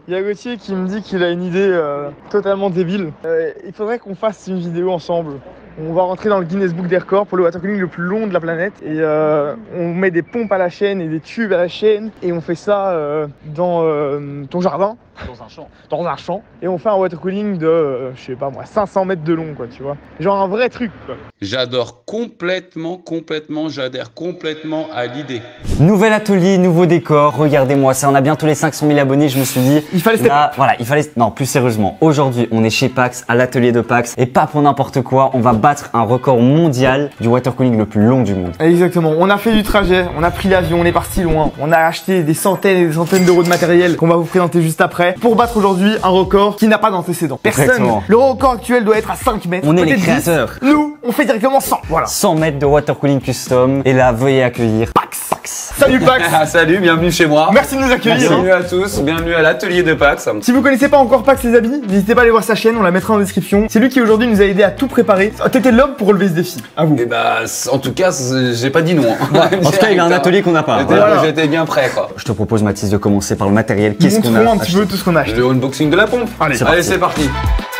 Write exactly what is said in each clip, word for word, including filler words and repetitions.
Il y a Gauthier qui me dit qu'il a une idée euh, totalement débile. Euh, il faudrait qu'on fasse une vidéo ensemble. On va rentrer dans le Guinness Book des records pour le watercooling le plus long de la planète. Et euh, on met des pompes à la chaîne et des tubes à la chaîne. Et on fait ça euh, dans euh, ton jardin. Dans un champ. Dans un champ. Et on fait un watercooling de, euh, je sais pas moi, cinq cents mètres de long, quoi, tu vois. Genre un vrai truc, quoi. J'adore complètement, complètement, j'adhère complètement à l'idée. Nouvel atelier, nouveau décor, regardez-moi ça, on a bientôt les cinq cent mille abonnés, je me suis dit... Il fallait là, voilà, il fallait... Non, plus sérieusement, aujourd'hui on est chez Pax, à l'atelier de Pax, et pas pour n'importe quoi, on va battre un record mondial du watercooling le plus long du monde. Exactement, on a fait du trajet, on a pris l'avion, on est parti loin, on a acheté des centaines et des centaines d'euros de matériel qu'on va vous présenter juste après pour battre aujourd'hui un record qui n'a pas d'antécédent. Personne. Exactement. Le record actuel doit être à cinq mètres. On est les peut-être créateurs. dix. Nous, on fait directement cent. Voilà. cent mètres de watercooling custom, et là, veuillez accueillir Pax. Pax. Salut Pax. Salut, bienvenue chez moi. Merci de nous accueillir. Bienvenue à tous, bienvenue à l'atelier de Pax. Si vous connaissez pas encore Pax les amis, n'hésitez pas à aller voir sa chaîne, on la mettra en description. C'est lui qui aujourd'hui nous a aidé à tout préparer. T'étais l'homme pour relever ce défi. À vous. Et bah, en tout cas, j'ai pas dit non. En tout cas, il a un atelier qu'on n'a pas. J'étais Voilà. j'étais bien prêt, quoi. Je te propose, Mathis, de commencer par le matériel. Qu'est-ce qu'on a Montrons un petit acheté peu tout ce qu'on a acheté. Le unboxing de la pompe. Allez, c'est Allez, c'est parti.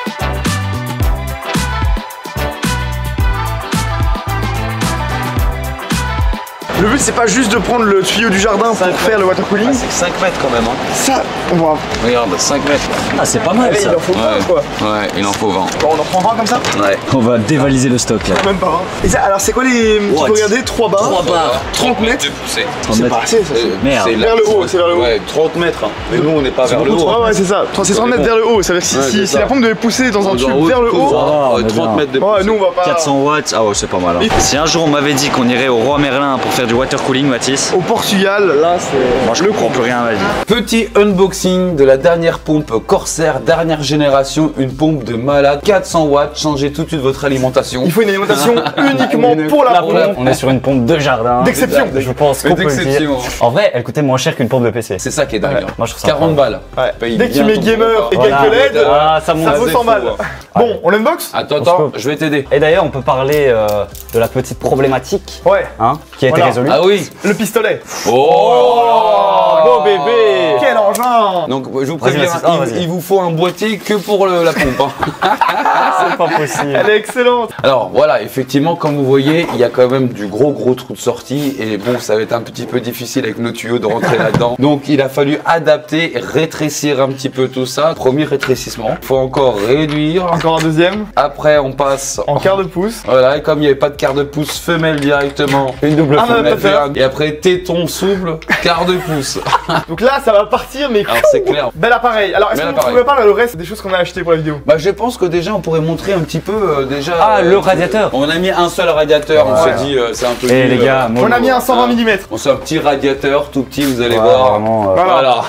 Le but c'est pas juste de prendre le tuyau du jardin pour faire le watercooling. Ah, c'est cinq mètres quand même. Hein. Ça, on va. Regarde, cinq mètres. Ah, c'est pas mal Allez, ça. il en faut pas Ouais. quoi. Ouais, il en faut vingt. Bon, on en prend vingt comme ça. Ouais. On va dévaliser le stock là. Même pas vingt. Et ça, alors c'est quoi les. Tu What? peux regarder trois barres. Trois barres. trente mètres de poussée. C'est pas assez ça. Euh, Merde. c'est Vers le haut, c'est vers le haut. Ouais, trente mètres. Hein. Mais nous, on n'est pas vers le haut. Ouais, ouais, c'est ça. C'est trente mètres vers le haut. Ça veut dire que si, Ouais, si, c'est si ça. la pompe devait pousser dans un On tube doit vers le haut, haut. Ah, ouais, on est trente bien. mètres de Ouais, poussée. nous on va pas. quatre cents watts, ah ouais, c'est pas mal. Hein. Si un jour on m'avait dit qu'on irait au Roi Merlin pour faire du watercooling, Mathis, Au Portugal, là c'est. moi je comprends plus rien à ma vie. Petit unboxing de la dernière pompe Corsair, dernière génération, une pompe de malade, quatre cents watts, changez tout de suite votre alimentation. Il faut une alimentation uniquement pour la La pompe. pompe, on est sur une pompe de jardin. D'exception. Je pense qu'on peut le dire. D'exception. En vrai, elle coûtait moins cher qu'une pompe de P C. C'est ça qui est dingue. Ouais. hein. Moi je trouve ça quarante incroyable. balles. Ouais. Paye Dès que tu bien mets ton gamer repas. et Voilà. quelques L E D, Ah, ça monte. ça vaut c'est cent fou, balles. ouais. Bon, on l'unbox. Attends, On se attends, coupe. je vais t'aider. Et d'ailleurs, on peut parler euh, de la petite problématique Ouais. hein, qui a été Voilà. résolue. Ah oui. Le pistolet. Oh, Beau bébé. Quel engin. Donc je vous Vas-y, préviens, vas-y. Ah, il, vas-y. il vous faut un boîtier que pour le- la pompe. hein. C'est pas possible. Elle est excellente. Alors voilà, effectivement, comme vous voyez, il y a quand même du gros gros trou de sortie et bon, ça va être un petit peu difficile avec nos tuyaux de rentrer là-dedans. Donc il a fallu adapter, rétrécir un petit peu tout ça. Premier rétrécissement. Il faut encore réduire. Encore un deuxième. Après, on passe En quart de pouce. Voilà, et comme il n'y avait pas de quart de pouce femelle directement, Une double Ah, femelle. on a fait adaptateur. un- et après téton souple, quart de pouce. Donc là, ça va partir, mais. Alors c'est clair. Bel appareil. Alors, est-ce Bel que vous appareil. pouvez pas le reste des choses qu'on a achetées pour la vidéo? Bah je pense que déjà on pourrait montrer un petit peu euh, déjà. Ah, euh, le radiateur. On a mis un seul radiateur, on Ouais. s'est dit euh, c'est un peu. Eh nul, les gars, euh, moi, On a mis un cent vingt millimètres. on sait un petit radiateur tout petit, vous allez ouais, voir. vraiment, euh, Voilà.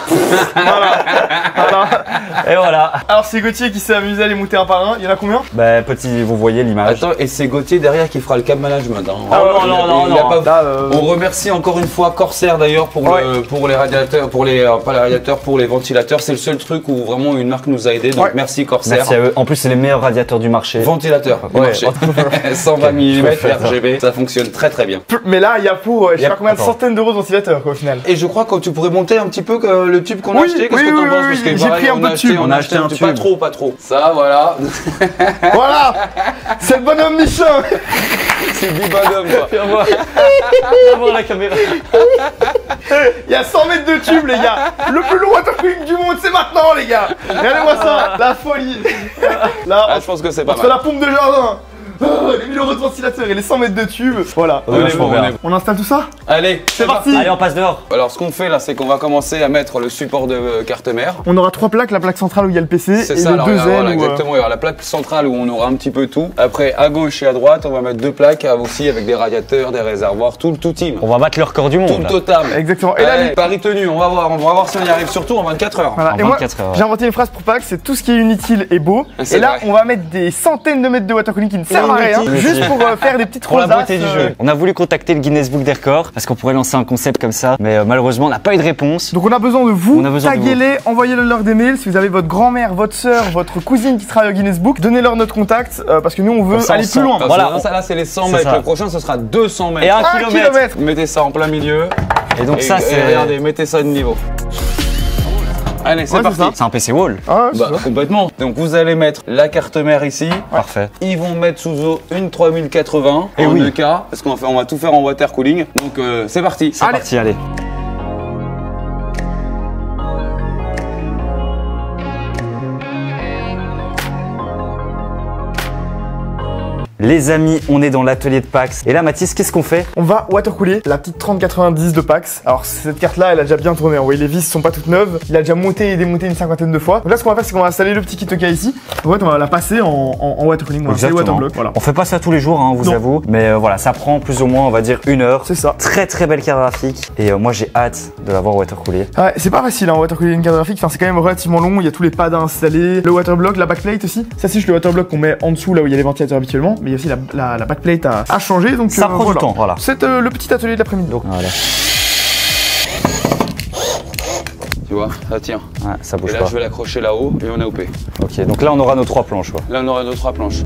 Voilà. Et voilà. Alors, c'est Gauthier qui s'est amusé à les monter un par un. Il y en a combien? Bah, petit, vous voyez l'image. Attends, et c'est Gauthier derrière qui fera le cap management. Hein. Ah, non, Il- non, non, il a non. pas- Là, euh, On remercie encore une fois Corsair d'ailleurs pour, Ouais. le- pour les radiateurs, pour les euh, pas les radiateurs, pour les ventilateurs. C'est le seul truc où vraiment une marque nous a aidé. Donc Ouais. merci Corsair. Merci à eux. En plus, c'est les meilleurs radiateurs du marché. Ventilateur du Ouais. marché. cent vingt millimètres Je vais faire ça. R G B, ça fonctionne très très bien. Mais là, il y a pour, euh, je sais Yep. pas combien de Attends. centaines d'euros de ventilateurs, quoi, au final. Et je crois que tu pourrais monter un petit peu que le tube qu'on a Oui, acheté. Qu'est-ce oui, que t'en oui, penses? oui, Parce que j'ai pareil, pris un on peu a de acheté- tube. On a acheté un tube. Pas trop, pas trop. Ça, voilà. Voilà. C'est le bonhomme Michelin. C'est du bonhomme quoi. Viens voir. Viens voir la caméra. Il y a cent mètres de tube, les gars. Le plus long watercooling du monde, c'est maintenant, les gars. Regardez-moi ça. La folie. Là, Ah, je pense que c'est pas entre mal. la pompe de jardin, oh, les mille euros de ventilateur et les cent mètres de tube. Voilà. Ouais, On est vachement bon. bien. On installe tout ça? Allez, C'est parti. Allez, on passe dehors. Alors ce qu'on fait là, c'est qu'on va commencer à mettre le support de euh, carte mère. On aura trois plaques, la plaque centrale où il y a le P C C'est et ça, les alors, deux voilà, ailes où, euh, exactement. Il y aura la plaque centrale où on aura un petit peu tout. Après, à gauche et à droite, on va mettre deux plaques euh, aussi avec des radiateurs, des réservoirs, tout le tout team. On va battre le record du Tout monde. le là. total. Exactement. Et là, Allez, les- Paris tenu, on va voir, on va voir si on y arrive surtout en vingt-quatre heures. Voilà. En Et moi, vingt-quatre heures, ouais. j'ai inventé une phrase pour Pax, c'est tout ce qui est inutile est beau. C'est Et là, vrai. on va mettre des centaines de mètres de watercooling qui ne servent à rien, Inutile. juste pour euh, faire des petites Pour la rosaces, beauté du euh, jeu. On a voulu contacter le Guinness Book des records parce qu'on pourrait lancer un concept comme ça, mais euh, malheureusement on n'a pas eu de réponse. Donc on a besoin de vous, On a besoin de taguez-les, envoyez-leur leur des mails. Si vous avez votre grand-mère, votre soeur, votre cousine qui travaille au Guinness Book, donnez-leur notre contact euh, parce que nous on veut Comme ça, aller on plus sent. loin. Parce Voilà, que on- ça là c'est les cent c'est mètres, ça. le prochain ce sera deux cents mètres. Et un Un kilomètre. kilomètre. Mettez ça en plein milieu. Et donc et, ça et c'est. regardez, mettez ça de niveau. Allez, c'est Ouais, parti. c'est ça. C'est un P C wall. Ah, ouais, Bah, c'est ça. complètement. Donc vous allez mettre la carte mère ici. Parfait. Ils vont mettre sous eau une trois mille quatre-vingts Et en oui. E K parce qu'on va, faire- on va tout faire en water cooling. Donc euh, c'est parti. C'est parti, allez. Les amis, on est dans l'atelier de Pax. Et là, Mathis, qu'est-ce qu'on fait? On va watercooler la petite trente quatre-vingt-dix de Pax. Alors cette carte là elle a déjà bien tourné, vous voyez les vis sont pas toutes neuves, il a déjà monté et démonté une cinquantaine de fois. Donc là ce qu'on va faire c'est qu'on va installer le petit kit E K ici. En fait on va la passer en, en, en watercooling, on va installer le waterblock, voilà. On fait pas ça tous les jours, hein, vous Non. avoue. Mais euh, voilà, ça prend plus ou moins, on va dire, une heure. C'est ça. Très très belle carte graphique. Et euh, moi, j'ai hâte de l'avoir watercoolée. Ouais, c'est pas facile hein, watercooler une carte graphique, enfin c'est quand même relativement long, il y a tous les pads à installer, le waterblock, la backplate aussi. Ça c'est juste le waterblock qu'on met en dessous là où il y a les ventilateurs habituellement, mais il y a aussi la, la, la backplate à, à changer donc Ça euh, prend voilà. du temps, voilà. C'est euh, le petit atelier de l'après-midi. Donc Voilà. Tu vois, ça tient. Ouais, ça bouge Et là pas. je vais l'accrocher là-haut et on est O P. Ok, donc là, on aura nos trois planches, quoi. Là on aura nos trois planches.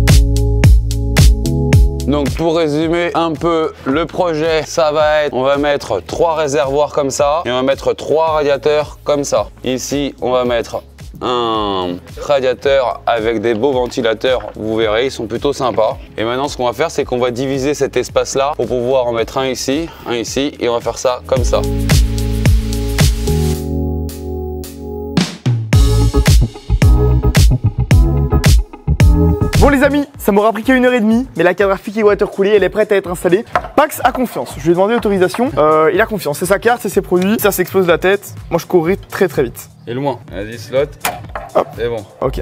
Donc pour résumer un peu le projet, ça va être, on va mettre trois réservoirs comme ça et on va mettre trois radiateurs comme ça. Ici on va mettre un radiateur avec des beaux ventilateurs, vous verrez, ils sont plutôt sympas. Et maintenant ce qu'on va faire c'est qu'on va diviser cet espace là pour pouvoir en mettre un ici, un ici et on va faire ça comme ça. Bon les amis, ça m'aura pris qu'une heure et demie, mais la carte graphique est watercoolée, elle est prête à être installée. Pax a confiance, je lui ai demandé l'autorisation, euh, il a confiance, c'est sa carte, c'est ses produits, ça s'explose la tête, moi je courrai très très vite. Et loin, vas-y slot, Hop. c'est bon. Ok.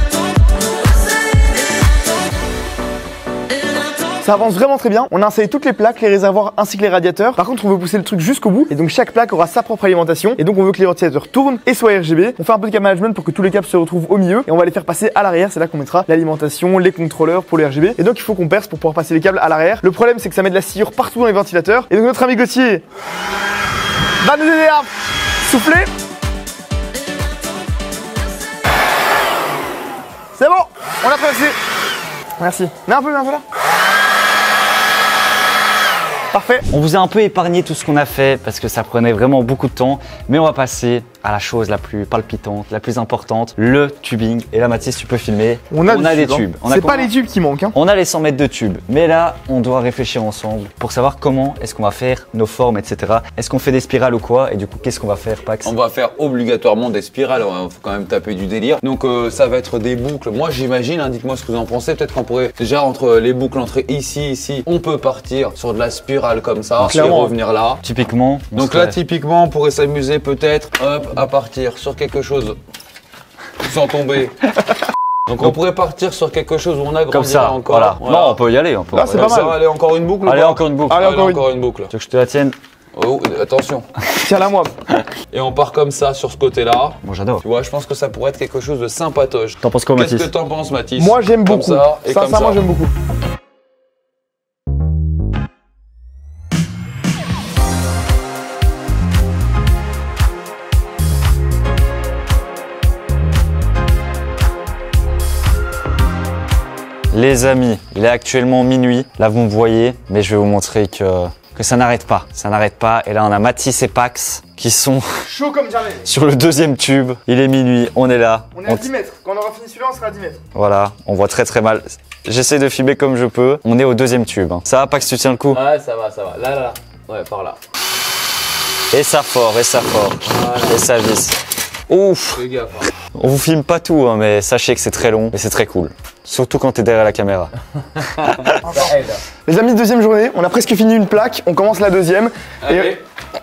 Ça avance vraiment très bien. On a installé toutes les plaques, les réservoirs ainsi que les radiateurs. Par contre, on veut pousser le truc jusqu'au bout. Et donc, chaque plaque aura sa propre alimentation. Et donc, on veut que les ventilateurs tournent et soient R G B. On fait un peu de câble management pour que tous les câbles se retrouvent au milieu. Et on va les faire passer à l'arrière. C'est là qu'on mettra l'alimentation, les contrôleurs pour les R G B. Et donc, il faut qu'on perce pour pouvoir passer les câbles à l'arrière. Le problème, c'est que ça met de la sciure partout dans les ventilateurs. Et donc, notre ami Gauthier va nous aider à souffler. C'est bon, on a traversé. Merci. Mets un peu, mets un peu là. Parfait. On vous a un peu épargné tout ce qu'on a fait parce que ça prenait vraiment beaucoup de temps. Mais on va passer à la chose la plus palpitante, la plus importante, le tubing. Et là, Mathis, tu peux filmer. On a, des tubes. hein. tubes. On a C'est pas combien les tubes qui manquent. Hein. On a les cent mètres de tubes. Mais là, on doit réfléchir ensemble pour savoir comment est-ce qu'on va faire nos formes, et cetera. Est-ce qu'on fait des spirales ou quoi? Et du coup, qu'est-ce qu'on va faire, Pax? On va faire obligatoirement des spirales, il faut quand même taper du délire. Donc euh, ça va être des boucles. Moi j'imagine, hein, dites-moi ce que vous en pensez. Peut-être qu'on pourrait déjà entre les boucles entrées ici, ici, on peut partir sur de la spirale comme ça et revenir là. Typiquement. on Donc serait- là typiquement on pourrait s'amuser peut-être hop, à partir sur quelque chose sans tomber. Donc on pourrait partir sur quelque chose où on a Comme grandi ça, encore. voilà. Non, on peut y aller. On peut. Là, c'est Ouais. pas Ça mal. va aller encore une boucle ou Allez, pas encore une boucle. Allez, Allez, encore une. encore une boucle. Tu veux que je te la tienne? Oh, attention. Tiens-la moi. Et on part comme ça sur ce côté-là. Moi, j'adore. Tu vois, je pense que ça pourrait être quelque chose de sympatoche. T'en penses quoi, Qu'est-ce Mathis? que t'en penses, Mathis? Moi j'aime Comme beaucoup. ça et comme Sincèrement ça. j'aime beaucoup. Les amis, il est actuellement minuit. Là, vous me voyez, mais je vais vous montrer que, que ça n'arrête pas. Ça n'arrête pas. Et là, on a Mathis et Pax qui sont Chaud comme jamais. sur le deuxième tube. Il est minuit, on est là. On est à dix mètres. Quand on aura fini celui-là, on sera à dix mètres. Voilà, on voit très très mal. J'essaie de filmer comme je peux. On est au deuxième tube. hein. Ça va, Pax, tu tiens le coup? Ouais, ça va, ça va. Là, là, là. Ouais, par là. Et ça fort, et ça fort. Et ça visse. Ouf! Fais gaffe. hein. On vous filme pas tout, hein, mais sachez que c'est très long et c'est très cool. Surtout quand t'es derrière la caméra. Ça aide. Les amis, deuxième journée, on a presque fini une plaque, on commence la deuxième. Allez.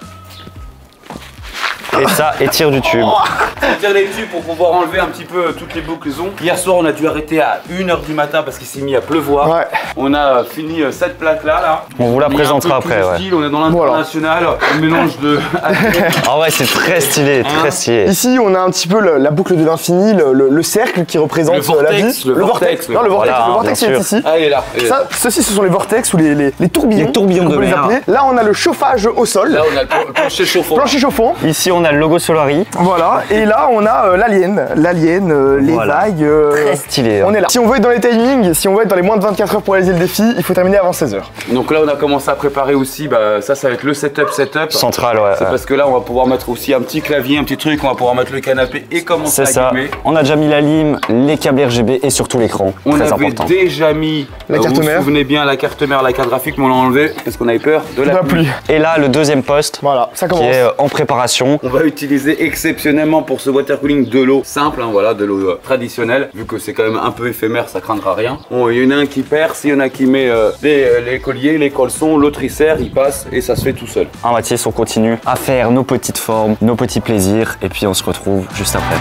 Et ça, étire du tube. On tire les tubes pour pouvoir enlever un petit peu toutes les boucles-ons. Hier soir, on a dû arrêter à une heure du matin parce qu'il s'est mis à pleuvoir. Ouais. On a fini euh, cette plaque-là. Là. On vous la Il y a présentera un peu après, tout le ouais. style, on est dans l'international, un mélange de. Ah ouais, c'est très stylé, très stylé. Ici, on a un petit peu le- la boucle de l'infini, le, le- le cercle qui représente Le vortex, la vie. le vortex, Non, le vortex, voilà, le vortex bien il est sûr. ici. Ah, il est là. il est là. Ça, ceux-ci, ce sont les vortex ou les, les, les tourbillons. Les tourbillons on de peut les mer. appeler. Là, on a le chauffage au sol. Là, on a le plan- plancher chauffant. Plancher chauffant. Ici, on on a le logo Solari. Voilà, et là on a euh, l'alien, l'alien, euh, les Voilà. vagues. euh, Très stylé. hein. On est là. Si on veut être dans les timings, si on veut être dans les moins de vingt-quatre heures pour réaliser le défi, il faut terminer avant seize heures. Donc là, on a commencé à préparer aussi, bah, ça, ça va être le setup, setup. Central, ouais. C'est ouais. parce que là, on va pouvoir mettre aussi un petit clavier, un petit truc, on va pouvoir mettre le canapé et commencer C'est à ça. allumer. On a déjà mis la lime, les câbles R G B et surtout l'écran. On Très avait important. déjà mis, La euh, carte vous vous mère. souvenez bien, la carte mère, la carte graphique, mais on l'a enlevé parce qu'on avait peur de la La pluie. pluie. Et là, le deuxième poste Voilà, ça qui commence. est euh, en préparation. On va utiliser exceptionnellement pour ce water cooling de l'eau simple, hein, voilà, de l'eau euh, traditionnelle, vu que c'est quand même un peu éphémère, ça craindra rien. Bon, il y en a un qui perce, il y en a qui met euh, les, euh, les colliers, les colsons, l'autre il serre, il passe et ça se fait tout seul. Ah Mathis, on continue à faire nos petites formes, nos petits plaisirs et puis on se retrouve juste après.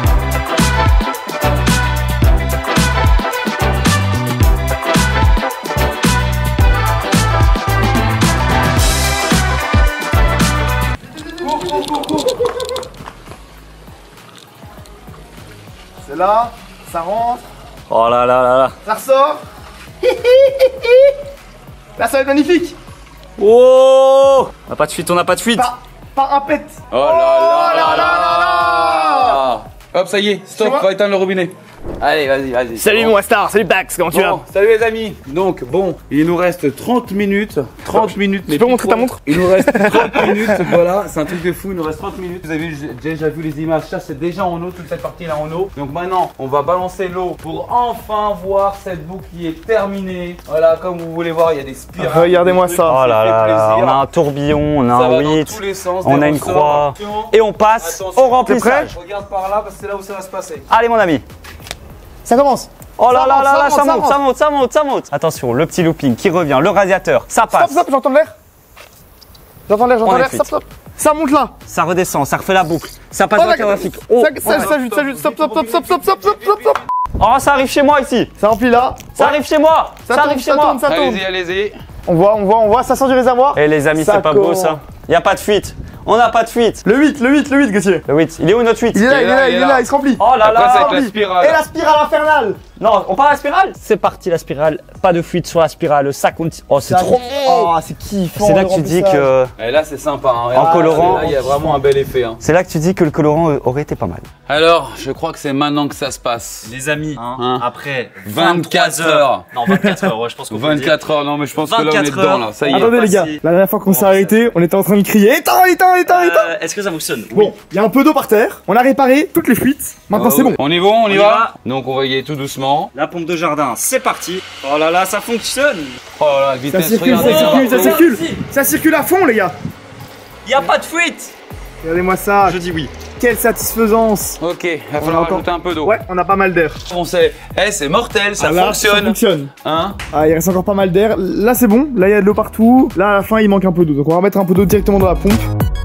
C'est là, ça rentre, Oh là là là là. ça ressort. Là ça va être magnifique. Oh, on n'a pas de fuite, on n'a pas de fuite. Pas, pas un pet. Oh là là là là là. Hop, ça y est, stop, C'est moi. on va éteindre le robinet. Allez, vas-y, vas-y. Salut Bon. mon star, salut Bax, comment tu vas? Bon, salut les amis. Donc bon, il nous reste trente minutes. trente minutes. Tu peux montrer ta montre? Il nous reste trente minutes, voilà, c'est un truc de fou, il nous reste trente minutes. Vous avez vu- déjà vu les images, ça c'est déjà en eau, toute cette partie là en eau. Donc maintenant, on va balancer l'eau pour enfin voir cette boucle qui est terminée. Voilà, comme vous voulez voir, il y a des spirales. Regardez-moi des ça. trucs, Oh là fait là là, plaisir. on a un tourbillon, on a Ça un va dans huit, tous les sens, on des a une ressorts. croix Attention. et on passe Attention. au remplissage. Regarde par là parce que c'est là où ça va se passer. Allez mon ami. Ça commence. Oh là Ça là monte, là ça là, ça monte, ça monte, ça monte, ça monte, ça monte. Attention, le petit looping qui revient, le radiateur, ça Stop, passe. stop, j'entends l'air. J'entends l'air, j'entends On est l'air, fit. stop, stop. Ça monte là. Ça redescend, ça refait la boucle, ça passe Oh, dans le d'accord. graphique. Ça, Oh, ça, ça, juste, ça, juste, stop, stop, stop, stop, stop, stop, stop, stop, stop. oh, ça arrive chez moi ici. Ça remplit là. Ça arrive chez moi. Ça, Ça tourne, arrive chez ça moi. tourne, ça tourne. Allez-y, allez-y. On voit, on voit, on voit, ça sort du réservoir. Eh les amis, Ça c'est pas beau commence. ça. Y a pas de fuite. On n'a pas de fuite. Le huit, le huit, le huit, Gauthier. Le huit, il est où notre huit? Il est là, il est là, il est là, il se remplit. Oh là Après, c'est là. avec la spirale. Et la spirale infernale. Non, on part à la spirale. C'est parti la spirale. Pas de fuite sur la spirale. Ça continue. Oh, c'est Ça trop. arrive. Oh, c'est kiffant. C'est là le que tu dis remplissage. que. Et là, c'est sympa. Hein. En colorant. Là, il y a vraiment un bel effet. Hein. C'est là que tu dis que le colorant aurait été pas mal. Alors, je crois que c'est maintenant que ça se passe. Les amis, Hein après vingt-quatre heures. Non, vingt-quatre heures, ouais, je pense qu'on peut le dire. vingt-quatre heures, non, mais je pense que là, on est vingt-quatre dedans, heures. là. Ça y est. Attendez les gars, Passé. la dernière fois qu'on s'est Oh, arrêté, on était en train de crier éteins, éteins, éteins, éteins. Euh, Est-ce que ça fonctionne? Bon, il y a un peu d'eau par terre, on a réparé toutes les fuites, maintenant c'est bon. On y va, on y y va. va. Donc, on va y aller tout doucement. La pompe de jardin, c'est parti. Oh là là, ça fonctionne. Oh là, la Ça vitesse, circule, regardez. ça circule, ça Oh, circule. si. Ça circule à fond les gars. Y a pas de fuite. Regardez-moi ça, Je dis oui. quelle satisfaisance. Ok, il va On a falloir encore- rajouter un peu d'eau. Ouais, on a pas mal d'air. On sait, eh, c'est mortel, ça Ah, là, Ça fonctionne. fonctionne. Hein? Ah, il reste encore pas mal d'air. Là c'est bon, là il y a de l'eau partout. Là à la fin il manque un peu d'eau, donc on va remettre un peu d'eau directement dans la pompe.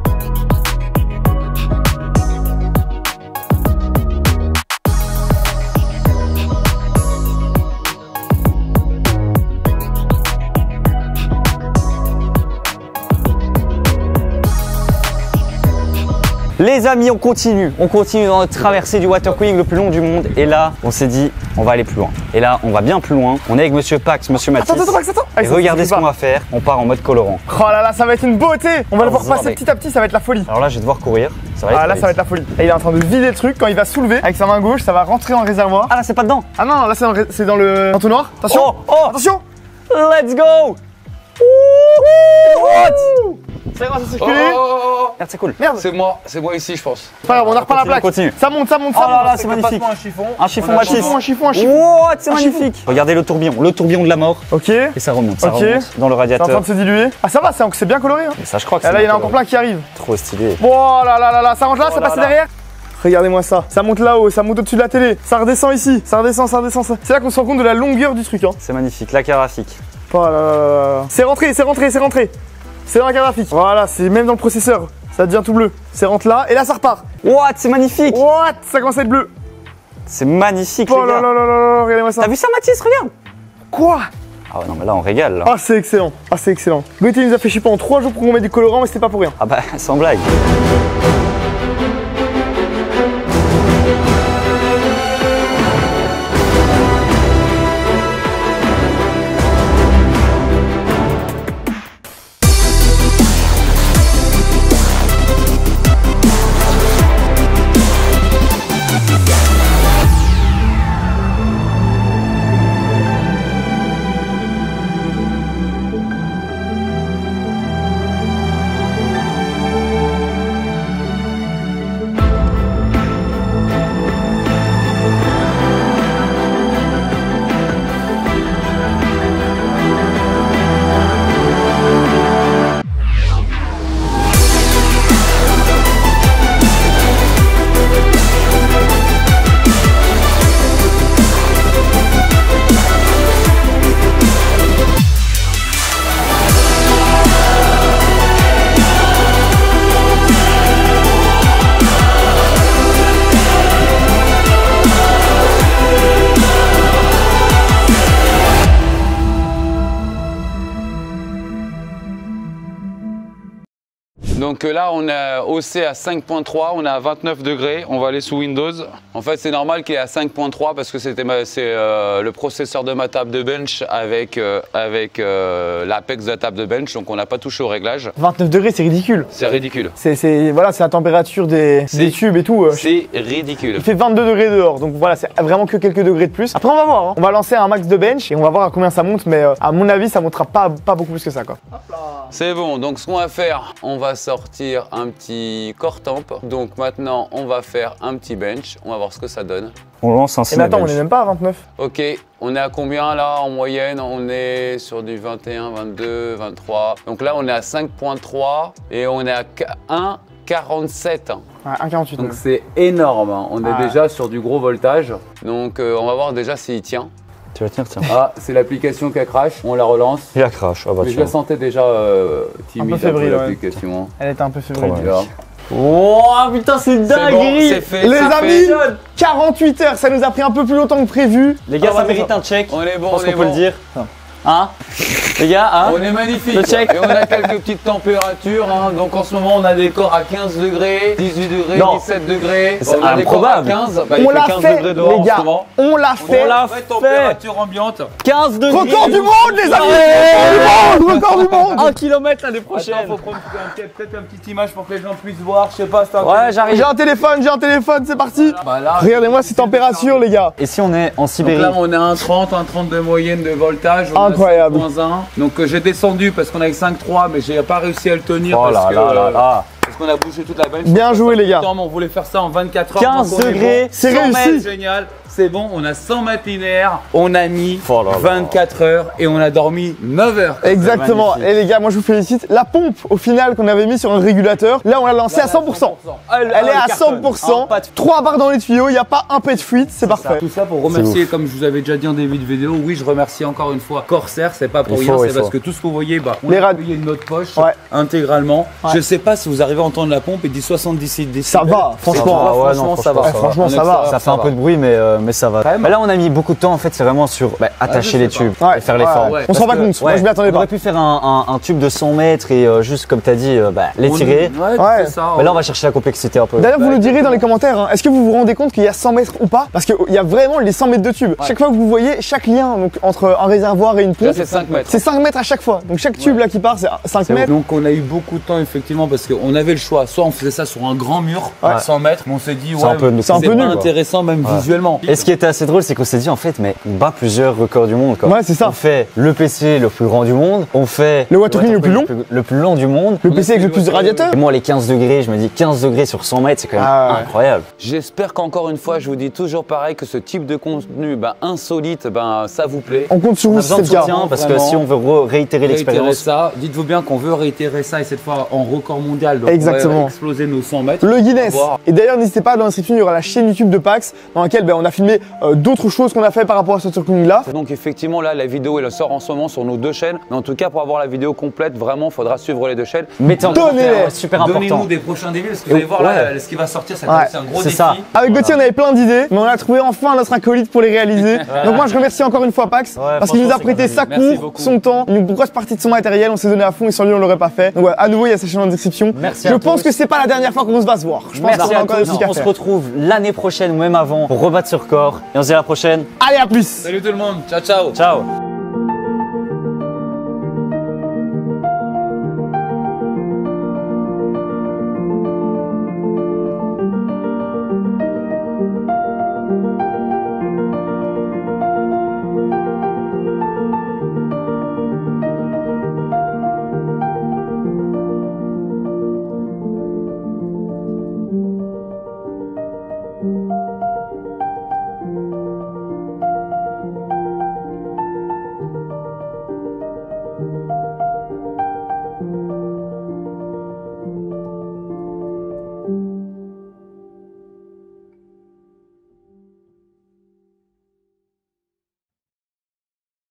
Les amis, on continue. On continue dans notre traversée du water cooling le plus long du monde. Et là, on s'est dit, on va aller plus loin. Et là, on va bien plus loin. On est avec Monsieur Pax, Monsieur Mathis. Attends, attends, attends, attends. Ah, Et ça regardez suffit ce qu'on pas. va faire. On part en mode colorant. Oh là là, ça va être une beauté. On va le Ah, voir vous passer avez- petit à petit, ça va être la folie. Alors là, je vais devoir courir. Ça va être Ah là très ça va vite. être la folie. Et il est en train de vider le truc, quand il va soulever avec sa main gauche, ça va rentrer dans le réservoir. Ah là, c'est pas dedans. Ah non, non là c'est dans, le- c'est dans le entonnoir. Attention. Oh, oh, Attention. let's go. What? Ça commence à Oh, circuler. oh, oh, oh. Merde, c'est cool. Merde. C'est moi, c'est moi ici, je pense. Pas grave, on a repart la Continue, plaque. continue. Ça monte, ça monte, Oh ça là monte. là, c'est magnifique. Un chiffon. Un chiffon On a Mathis. chiffon, un chiffon, un chiffon. What? C'est Un magnifique. Regardez le tourbillon, le tourbillon de la mort. Ok. Et ça remonte, ça Ok. remonte dans le C'est en train radiateur. de se diluer. Ah ça va, c'est c'est bien coloré. Hein. Et ça, je crois que Et c'est là il y en a bien encore plein qui arrivent. Trop stylé. Oh là là là là, ça rentre là, Oh ça là passe là. derrière. Regardez-moi ça. Ça monte là-haut, ça monte au-dessus de la télé. Ça redescend ici, ça redescend, ça redescend. ça- C'est là qu'on se rend compte de la longueur du truc. Hein. C'est magnifique, la graphique. Oh là là là là. C'est rentré, c'est rentré, c'est rentré. C'est dans la carte graphique. Voilà, c'est même dans le processeur. Ça devient tout bleu. C'est rentre là et là ça repart. What? C'est magnifique. What? Ça commence à être bleu. C'est magnifique, Oh les là gars. là là là là, regardez-moi ça. T'as vu ça, Mathis? Regarde. Quoi? Ah ouais, non, mais là, on régale. Là. Ah c'est excellent. Ah c'est excellent. Gauthier nous a fait chier pendant trois jours pour qu'on mette du colorant, mais c'était pas pour rien. Ah bah, sans blague. Donc euh, là, on a haussé à cinq point trois, on est à vingt-neuf degrés. On va aller sous Windows. En fait, c'est normal qu'il est à cinq point trois parce que c'était c'est euh, le processeur de ma table de bench avec, euh, avec euh, l'apex de la table de bench. Donc, on n'a pas touché au réglage. vingt-neuf degrés, c'est ridicule. C'est ridicule. C'est voilà, c'est la température des, des tubes et tout. euh. C'est ridicule. Il fait vingt-deux degrés dehors, donc voilà, c'est vraiment que quelques degrés de plus. Après, on va voir. Hein. On va lancer un max de bench et on va voir à combien ça monte, mais euh, à mon avis, ça montera pas, pas beaucoup plus que ça, quoi. C'est bon, donc ce qu'on va faire, on va sortir un petit core temp. Donc maintenant, on va faire un petit bench. On va voir ce que ça donne. On lance un Et mais attends, on est même pas à vingt-neuf. Ok, on est à combien là en moyenne? On est sur du vingt et un, vingt-deux, vingt-trois. Donc là, on est à cinq point trois et on est à un virgule quarante-sept. Ouais, un virgule quarante-huit. Donc c'est énorme, hein. On est Ah. déjà sur du gros voltage. Donc euh, on va voir déjà s'il tient. Tu vas tenir, tiens. Ah, c'est l'application qui a crash, on la relance. Il a crash. Ah bah Mais je tiens. la sentais déjà euh, timide, Un peu fébrile, ouais. l'application. Hein. Elle était un peu fébrile. Trop Là. Oh putain, c'est C'est bon, c'est fait. Les c'est amis, fait. quarante-huit heures, ça nous a pris un peu plus longtemps que prévu. Les gars, Ah, ça ouais, mérite un check. On est bon, Je pense on est qu'on peut bon. le dire. Hein? Les gars, hein? On est magnifique. Le check. Et on a quelques petites températures. Hein. Donc en ce moment, on a des corps à quinze degrés, dix-huit degrés, Non. dix-sept degrés. C'est On a des corps à improbable. quinze. Bah, il On fait l'a quinze fait, degrés dehors les en gars. ce moment. On l'a fait. On l'a Ouais, fait. température ambiante. quinze degrés. Record du monde, les amis. Record du monde, record du monde. un kilomètre l'année Attends, prochaine. faut prendre un- peut-être une petite image pour que les gens puissent voir. Je sais pas, c'est un Ouais, J'ai j'arrive. un téléphone, j'ai un téléphone, c'est parti. Bah là, Regardez-moi ces températures, les gars. Et si on est en donc Sibérie? là, on a un trente, un trente de moyenne de voltage. On a Incroyable. cinq point un. Donc euh, j'ai descendu parce qu'on a cinq trois, mais j'ai pas réussi à le tenir Oh parce là que là là euh, là. parce qu'on a bougé toute la bench. Bien joué, les gars. On voulait faire ça en vingt-quatre heures. quinze donc on est degrés, bon. c'est cent réussi. mètres, génial. C'est bon, on a cent mètres linéaires. On a mis Oh là là. vingt-quatre heures et on a dormi neuf heures. Exactement. magnifique. Et les gars, moi je vous félicite. La pompe, au final, qu'on avait mis sur un régulateur, là on l'a lancée à cent pour cent. Elle est à cent pour cent. Trois barres dans les tuyaux, il n'y a pas un pet de fuite, c'est parfait. Tout ça pour remercier, comme je vous avais déjà dit en début de vidéo, oui, je remercie encore une fois Corsair, c'est pas pour Il rien, faut, c'est il parce faut. que tout ce que vous voyez, bah, on Les a rad- payé de notre poche Ouais. intégralement. Ouais. Je sais pas si vous arrivez à entendre la pompe, il dit soixante-dix décibels. Ça va, franchement. Ça va, ouais, franchement, non, ça va. franchement, franchement, En ça va. extérieur, Ça fait un va. peu de bruit, mais, euh, mais ça va. Quand même. Mais là, on a mis beaucoup de temps, en fait, c'est vraiment sur bah, attacher je les sais pas. tubes Ouais, et faire les ouais, formes. ouais. On se rend pas Parce que, compte, moi je m'y attendais on pas. aurait pu faire un, un- un tube de cent mètres et euh, juste, comme tu as dit, euh, bah, l'étirer. On- Ouais, Ouais. c'est ça. Mais là, on va chercher la complexité un peu. D'ailleurs, vous nous direz dans les commentaires, hein, est-ce que vous vous rendez compte qu'il y a cent mètres ou pas? Parce qu'il y a vraiment les cent mètres de tube. Chaque fois que vous voyez, chaque lien donc, entre un réservoir et une Là, pompe, c'est cinq mètres. c'est cinq mètres à chaque fois. Donc chaque tube là qui part, c'est cinq mètres. Donc on a eu beaucoup de temps effectivement parce qu'on avait le choix, soit on faisait ça sur un grand mur Ouais. à cent mètres, mais on s'est dit ouais, C'est un peu- c'est un peu pas nul, quoi. intéressant même visuellement. Et ce qui était assez drôle, c'est qu'on s'est dit en fait, mais on bat plusieurs records du monde. Quoi. Ouais, c'est ça. On fait le P C le plus grand du monde, on fait Le water cooling le plus long. le plus long du monde. Le P C avec le plus de radiateurs. Et moi, les quinze degrés, je me dis quinze degrés sur cent mètres, c'est quand même Ah ouais. incroyable. J'espère qu'encore une fois, je vous dis toujours pareil, que ce type de contenu ben, insolite, ben, ça vous plaît. On compte sur On vous a si besoin c'est de le cas. soutien parce que vraiment. si on veut re- réitérer Réitérer l'expérience, ça, dites-vous bien qu'on veut réitérer ça et cette fois en record mondial. Donc Exactement. On va exploser nos cent mètres. Le Guinness. On va voir. Et d'ailleurs, n'hésitez pas, dans la description, il y aura la chaîne YouTube de Pax dans laquelle ben, on a filmé euh, d'autres choses qu'on a fait par rapport à ce water cooling là. Donc effectivement, là, la vidéo, elle sort en ce moment sur nos deux chaînes. Mais en tout cas, pour avoir la vidéo complète, vraiment, il faudra suivre les deux chaînes. mettez en Donnez-les. commentaire, ouais, super important. Donnez-nous des prochains défis parce que vous allez voir ouais. là, ce qui va sortir, ça Ouais, va être un gros c'est défi. ça. Avec Gauthier, on avait plein d'idées, mais on a trouvé enfin notre acolyte pour les réaliser. Donc moi, je remercie encore une fois Pax, Ouais, parce qu'il nous a franchement, prêté c'est sa grave. Merci cour, beaucoup. son temps, une grosse partie de son matériel, on s'est donné à fond et sans lui, on l'aurait pas fait. Donc ouais, à nouveau, il y a sa chaîne en description. Merci je à pense tous. que c'est pas la dernière fois qu'on se va se voir. Je pense Merci qu'on a à encore des tous. trucs à On se faire. retrouve l'année prochaine ou même avant pour rebattre ce record. Et on se dit à la prochaine. Allez, à plus. Salut tout le monde, ciao ciao. Ciao.